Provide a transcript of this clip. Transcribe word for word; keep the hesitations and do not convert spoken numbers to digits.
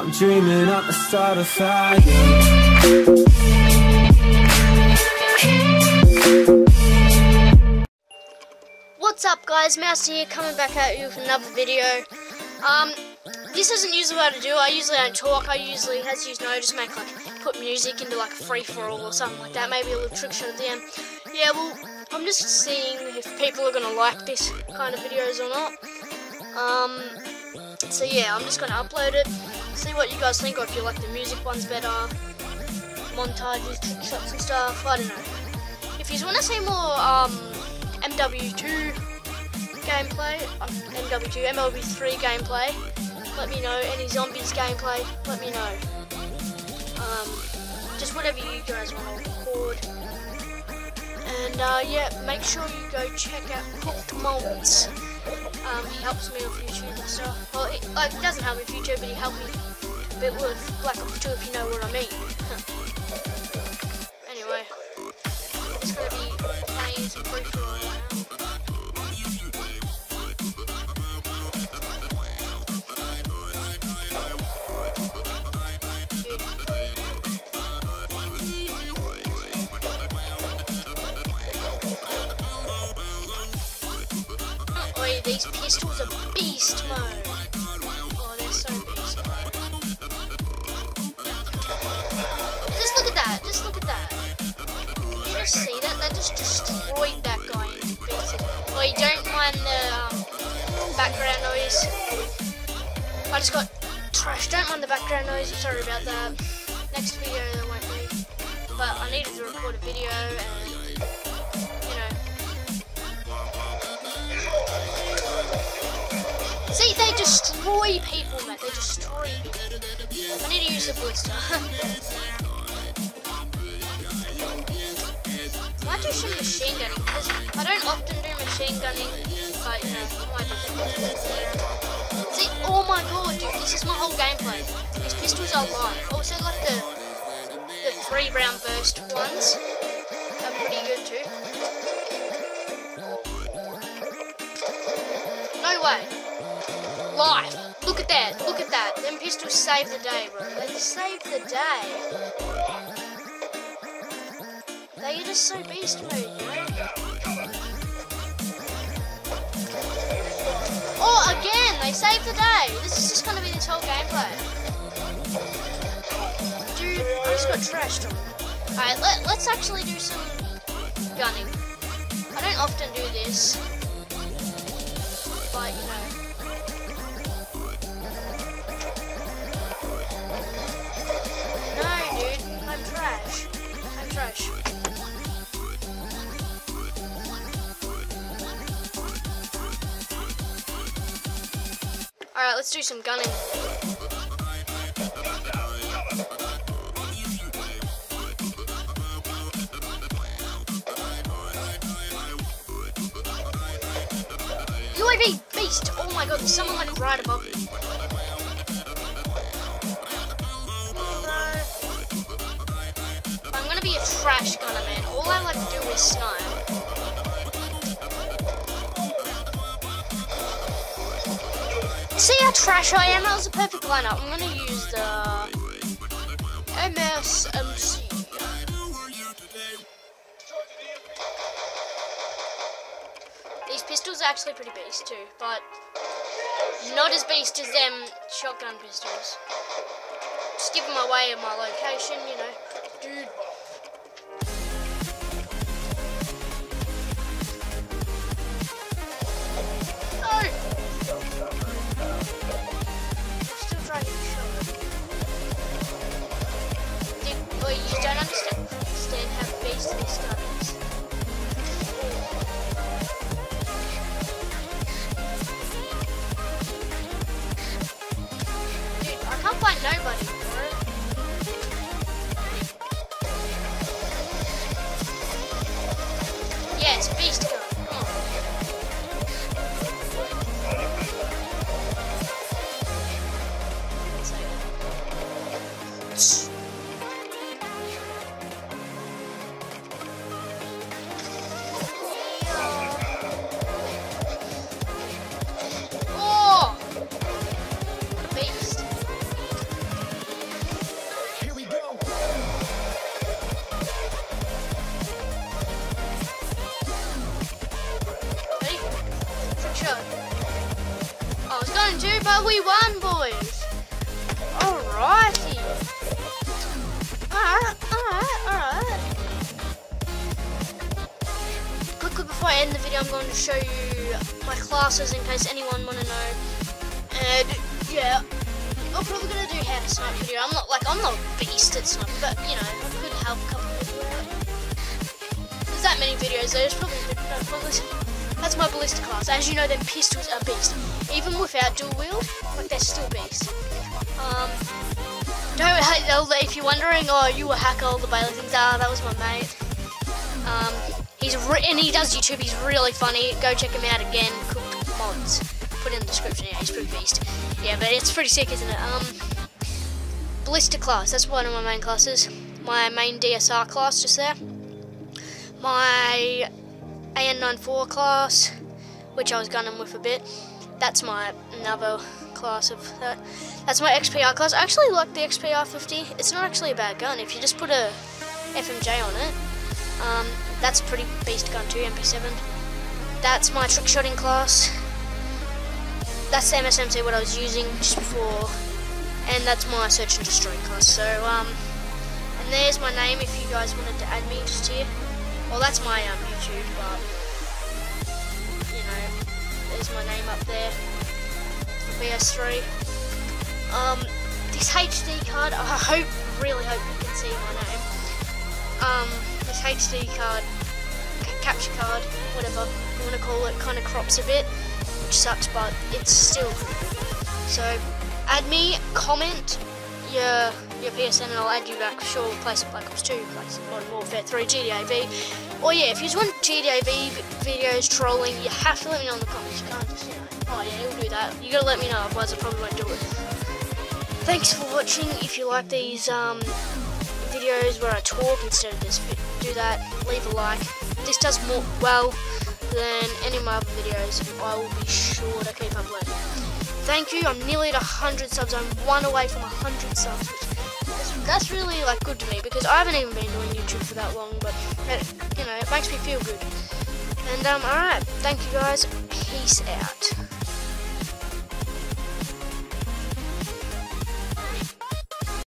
I'm dreaming up a start a fire. What's up guys, Mouse here, coming back at you with another video. Um, this isn't usually what I do. I usually don't talk. I usually, as you know, just make like, put music into like a free-for-all or something like that. Maybe a little trick shot at the end. Yeah, well, I'm just seeing if people are going to like this kind of videos or not. Um, so yeah, I'm just going to upload it, see what you guys think, or if you like the music ones better, montages, trick shots and stuff, I don't know. If you want to see more, um, M W two gameplay, M W two, M L B three gameplay, let me know. Any zombies gameplay, let me know. Um, just whatever you guys want to record. And uh, yeah, make sure you go check out Cooked Moments. Um, he helps me with YouTube and stuff. Well, it, like, it doesn't help me with YouTube, but he helped me a bit with Black Ops two, if you know what I mean. Anyway, it's gonna be playing some free for all right now. Oh, these pistols are beast mode. Oh, they're so beast mode. Just look at that. Just look at that. Did you just see that? That just destroyed that guy in pieces. Oh, you don't mind the um, background noise. I just got trashed. Don't mind the background noise. Sorry about that. Next video there won't be. But I needed to record a video and, you know. See, they destroy people, man. They destroy people. I need to use the blister. I might do some machine gunning, because I don't often do machine gunning, but, you know, I might do some. See, oh my god, dude, this is my whole gameplay. These pistols are live. Also, like the, the three round burst ones are pretty good, too. No way. Live. Look at that. Look at that. Them pistols save the day, bro. They save the day. They are just so beast mode, you know? Oh, again! They saved the day. This is just going to be this whole gameplay. Dude, I just got trashed. Alright, let, let's actually do some gunning. I don't often do this. But, you know. I'm trash. I'm trash. Alright, let's do some gunning. U A V beast! Oh my god, there's someone like right above me. Be a trash gunner, man. All I like to do is snipe. See how trash I am? That was a perfect lineup. I'm gonna use the M S M C. These pistols are actually pretty beast too, but not as beast as them shotgun pistols. Just give them away at my location, you know. Dude. You don't understand, understand how beast this gun is. Dude, I can't find nobody, bro. we won, boys. Alrighty. Alright, alright, alright. Quickly before I end the video, I'm going to show you my classes in case anyone want to know. And yeah, I'm probably going to do how to snipe video. I'm not like, I'm not a beast at sniping, but you know, I could help a couple of people out. There's that many videos, there's probably, no, probably that's my ballista class. As you know, them pistols are beast. Even without dual wield, like they're still beast. Um, don't, if you're wondering, oh, you a hacker, all the Bailey things, ah, that was my mate. Um, he's re and he does YouTube, he's really funny. Go check him out again, Cooked Mods. Put it in the description, yeah, he's pretty beast. Yeah, but it's pretty sick, isn't it? Um, Ballista class, that's one of my main classes. My main D S R class, just there. My A N ninety-four class, which I was gunning with a bit. That's my another class of that. That's my X P R class. I actually like the X P R fifty. It's not actually a bad gun if you just put a F M J on it. Um, that's a pretty beast gun too, M P seven. That's my trick shotting class. That's the M S M C what I was using just before. And that's my search and destroy class. So, um, and there's my name if you guys wanted to add me just here. Well, that's my um, YouTube, but, you know, there's my name up there for P S three. Um, this H D card, I hope, really hope you can see my name. Um, this H D card, capture card, whatever you want to call it, kind of crops a bit, which sucks, but it's still. So, add me, comment your your P S N and I'll add you back. Sure, we'll play some Black Ops two, play some Modern Warfare three, G T A V. Or yeah, if you just want G T A V videos, trolling, you have to let me know in the comments. You can't just, you know, oh yeah, you'll do that. You gotta let me know, otherwise I probably won't do it. Thanks for watching. If you like these um, videos where I talk instead of just do that, leave a like. This does more well than any of my other videos. I will be sure to keep uploading. Thank you. I'm nearly at one hundred subs. I'm one away from one hundred subs. Which that's really like good to me because I haven't even been doing YouTube for that long, but it, you know, it makes me feel good. And um, all right, thank you guys. Peace out.